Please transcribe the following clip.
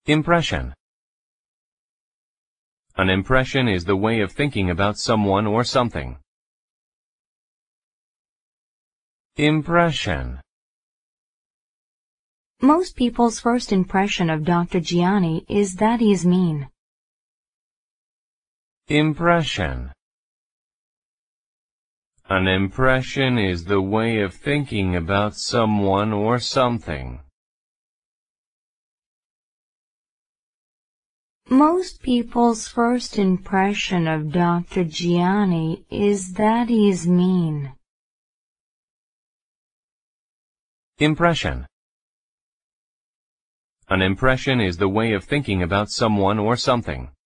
Impression. An impression is the way of thinking about someone or something. Impression. Most people's first impression of Dr. Giani is that he's mean. Impression. An impression is the way of thinking about someone or something. Most people's first impression of Dr. Giani is that he's mean. Impression. An impression is the way of thinking about someone or something.